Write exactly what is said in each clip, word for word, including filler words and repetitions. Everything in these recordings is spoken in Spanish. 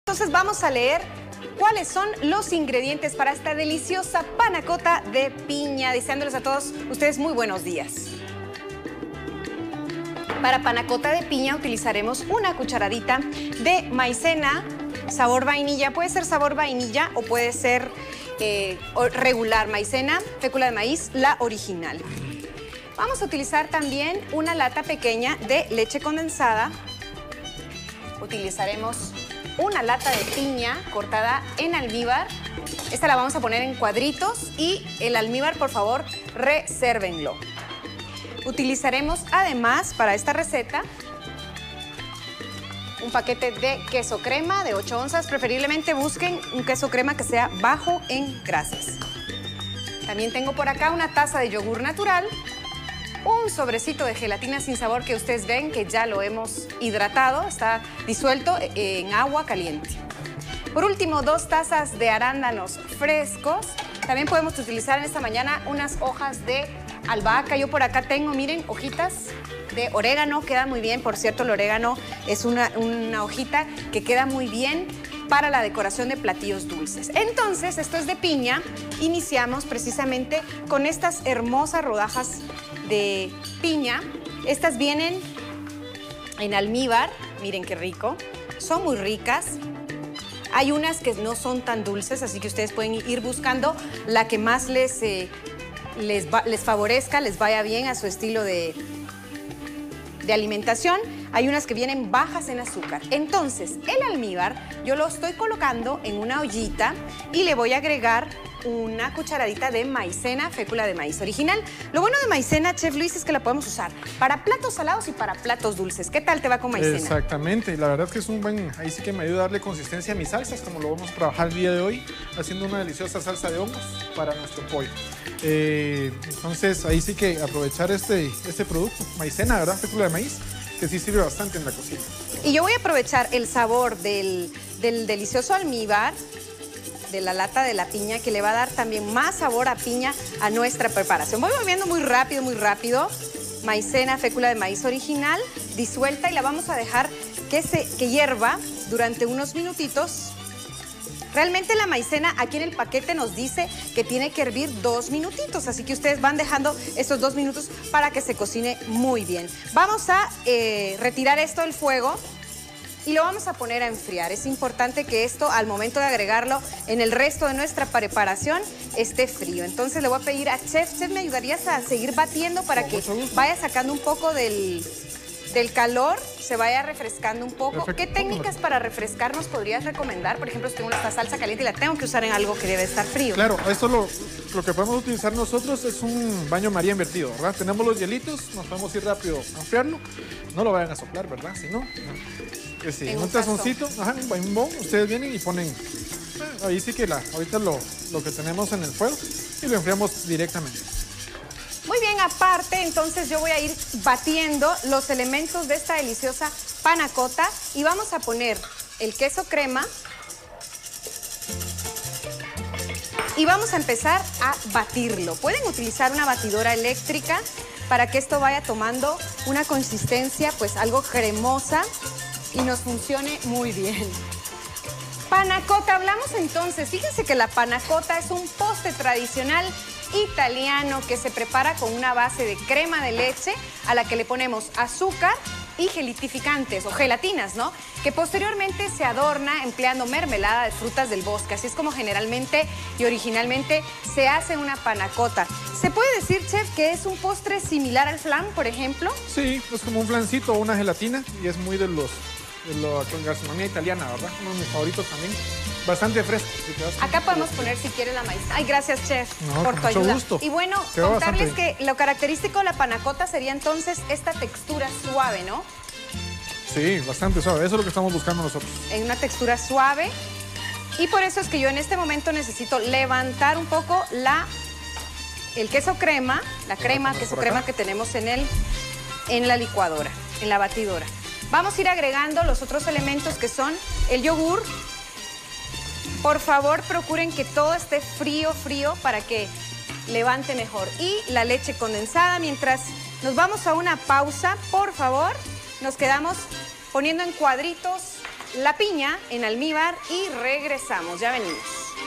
Entonces vamos a leer cuáles son los ingredientes para esta deliciosa panna cotta de piña, deseándoles a todos ustedes muy buenos días. Para panna cotta de piña utilizaremos una cucharadita de maicena, sabor vainilla. Puede ser sabor vainilla o puede ser eh, regular maicena, fécula de maíz, la original. Vamos a utilizar también una lata pequeña de leche condensada. Utilizaremos una lata de piña cortada en almíbar. Esta la vamos a poner en cuadritos y el almíbar, por favor, resérvenlo. Utilizaremos además para esta receta un paquete de queso crema de ocho onzas. Preferiblemente busquen un queso crema que sea bajo en grasas. También tengo por acá una taza de yogur natural, un sobrecito de gelatina sin sabor que ustedes ven que ya lo hemos hidratado, está disuelto en agua caliente. Por último, dos tazas de arándanos frescos. También podemos utilizar en esta mañana unas hojas de albahaca. Yo por acá tengo, miren, hojitas de orégano, queda muy bien. Por cierto, el orégano es una, una hojita que queda muy bien para la decoración de platillos dulces. Entonces, esto es de piña. Iniciamos precisamente con estas hermosas rodajas de piña. Estas vienen en almíbar, miren qué rico, son muy ricas. Hay unas que no son tan dulces, así que ustedes pueden ir buscando la que más les, eh, les, va, les favorezca, les vaya bien a su estilo de, de alimentación. Hay unas que vienen bajas en azúcar. Entonces, el almíbar yo lo estoy colocando en una ollita y le voy a agregar una cucharadita de maicena, fécula de maíz original. Lo bueno de maicena, Chef Luis, es que la podemos usar para platos salados y para platos dulces. ¿Qué tal te va con maicena? Exactamente, la verdad es que es un buen, ahí sí que me ayuda a darle consistencia a mis salsas, como lo vamos a trabajar el día de hoy, haciendo una deliciosa salsa de hongos para nuestro pollo. Eh, entonces, ahí sí que aprovechar este, este producto, maicena, ¿verdad? Fécula de maíz, que sí sirve bastante en la cocina. Y yo voy a aprovechar el sabor del, del delicioso almíbar, de la lata de la piña, que le va a dar también más sabor a piña a nuestra preparación. Voy moviendo muy rápido, muy rápido. Maicena, fécula de maíz original, disuelta, y la vamos a dejar que, se, que hierva durante unos minutitos. Realmente la maicena aquí en el paquete nos dice que tiene que hervir dos minutitos, así que ustedes van dejando estos dos minutos para que se cocine muy bien. Vamos a eh, retirar esto del fuego y lo vamos a poner a enfriar. Es importante que esto, al momento de agregarlo en el resto de nuestra preparación, esté frío. Entonces le voy a pedir a Chef, Chef, ¿me ayudarías a seguir batiendo para que vaya sacando un poco del, del calor, se vaya refrescando un poco? Perfecto. ¿Qué técnicas para refrescar nos podrías recomendar? Por ejemplo, si tengo esta salsa caliente y la tengo que usar en algo que debe estar frío. Claro, esto lo, lo que podemos utilizar nosotros es un baño María invertido, ¿verdad? Tenemos los hielitos, nos podemos ir rápido a enfriarlo. No lo vayan a soplar, ¿verdad? Si no... Que sí, en un, un tazoncito, ajá, un bon, ustedes vienen y ponen, eh, ahí sí que la, ahorita lo, lo que tenemos en el fuego y lo enfriamos directamente. Muy bien, aparte, entonces yo voy a ir batiendo los elementos de esta deliciosa panna cotta y vamos a poner el queso crema y vamos a empezar a batirlo. Pueden utilizar una batidora eléctrica para que esto vaya tomando una consistencia, pues algo cremosa, y nos funcione muy bien. Panna cotta, hablamos entonces. Fíjense que la panna cotta es un postre tradicional italiano que se prepara con una base de crema de leche a la que le ponemos azúcar y gelatificantes o gelatinas, ¿no? Que posteriormente se adorna empleando mermelada de frutas del bosque. Así es como generalmente y originalmente se hace una panna cotta. ¿Se puede decir, Chef, que es un postre similar al flan, por ejemplo? Sí, es como un flancito o una gelatina y es muy de los... de la gastronomía italiana, ¿verdad? Uno de mis favoritos también. Bastante fresco. Si Acá podemos poner, si quieres, la maíz. Ay, gracias, Chef, no, por tu ayuda. Gusto. Y bueno, Quedó contarles bastante... que lo característico de la panna cotta sería entonces esta textura suave, ¿no? Sí, bastante suave. Eso es lo que estamos buscando nosotros. En una textura suave. Y por eso es que yo en este momento necesito levantar un poco la, el queso crema, la crema, queso crema que tenemos en, el, en la licuadora, en la batidora. Vamos a ir agregando los otros elementos que son el yogur. Por favor, procuren que todo esté frío, frío para que levante mejor. Y la leche condensada. Mientras nos vamos a una pausa, por favor, nos quedamos poniendo en cuadritos la piña en almíbar y regresamos. Ya venimos.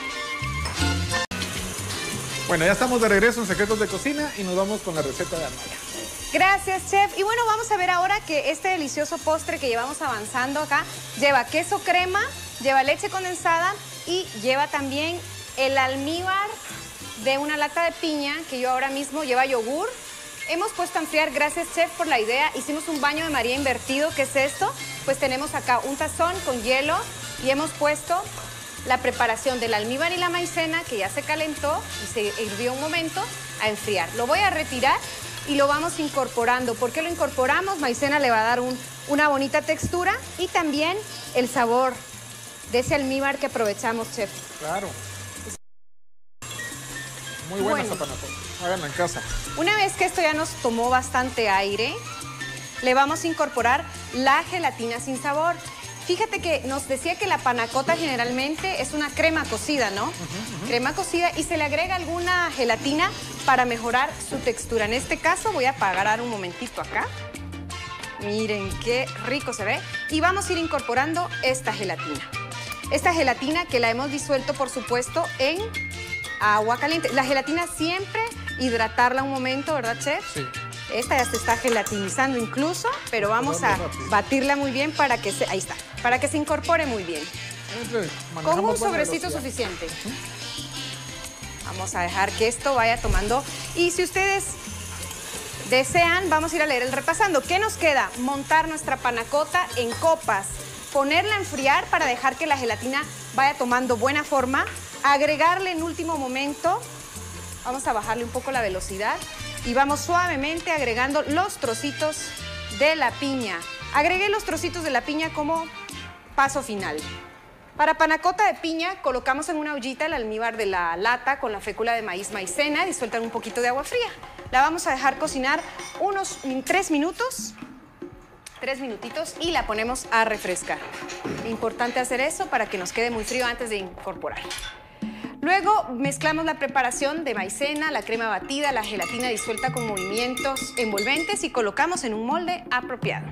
Bueno, ya estamos de regreso en Secretos de Cocina y nos vamos con la receta de Amaya. Gracias, chef. Y bueno, vamos a ver ahora que este delicioso postre que llevamos avanzando acá lleva queso crema, lleva leche condensada y lleva también el almíbar de una lata de piña que yo ahora mismo lleva yogur. Hemos puesto a enfriar, gracias chef por la idea, hicimos un baño de María invertido. ¿Qué es esto? Pues tenemos acá un tazón con hielo y hemos puesto la preparación del almíbar y la maicena que ya se calentó y se hirvió un momento a enfriar. Lo voy a retirar y lo vamos incorporando. ¿Por qué lo incorporamos? Maicena le va a dar un, una bonita textura y también el sabor de ese almíbar que aprovechamos, chef. Claro. Muy buena Bueno. esta panacota. Háganla en casa. Una vez que esto ya nos tomó bastante aire, le vamos a incorporar la gelatina sin sabor. Fíjate que nos decía que la panacota generalmente es una crema cocida, ¿no? Uh-huh, uh-huh. Crema cocida y se le agrega alguna gelatina para mejorar su textura. En este caso voy a apagar un momentito acá. Miren qué rico se ve. Y vamos a ir incorporando esta gelatina. Esta gelatina que la hemos disuelto, por supuesto, en agua caliente. La gelatina siempre hidratarla un momento, ¿verdad, chef? Sí. Esta ya se está gelatinizando incluso, pero vamos a batirla muy bien para que se, ahí está, para que se incorpore muy bien. Con un sobrecito suficiente. Vamos a dejar que esto vaya tomando. Y si ustedes desean, vamos a ir a leer el repasando. ¿Qué nos queda? Montar nuestra panacota en copas, ponerla a enfriar para dejar que la gelatina vaya tomando buena forma, agregarle en último momento, vamos a bajarle un poco la velocidad, y vamos suavemente agregando los trocitos de la piña. Agregué los trocitos de la piña como paso final. Para panacota de piña, colocamos en una ollita el almíbar de la lata con la fécula de maíz maicena disuelta en un poquito de agua fría. La vamos a dejar cocinar unos tres minutos, tres minutitos y la ponemos a refrescar. Importante hacer eso para que nos quede muy frío antes de incorporar. Luego mezclamos la preparación de maicena, la crema batida, la gelatina disuelta con movimientos envolventes y colocamos en un molde apropiado.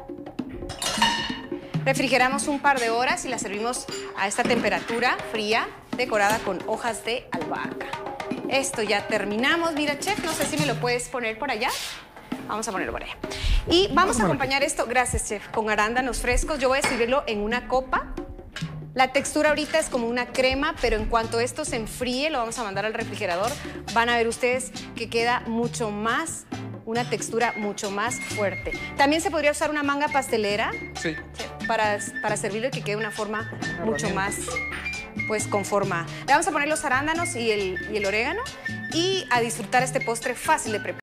Refrigeramos un par de horas y la servimos a esta temperatura fría, decorada con hojas de albahaca. Esto ya terminamos. Mira, chef, no sé si me lo puedes poner por allá. Vamos a ponerlo por allá. Y vamos a acompañar esto, gracias, chef, con arándanos frescos. Yo voy a servirlo en una copa. La textura ahorita es como una crema, pero en cuanto esto se enfríe, lo vamos a mandar al refrigerador, van a ver ustedes que queda mucho más, una textura mucho más fuerte. También se podría usar una manga pastelera, sí, para, para servirlo y que quede una forma mucho más, pues, con forma. Le vamos a poner los arándanos y el, y el orégano y a disfrutar este postre fácil de preparar.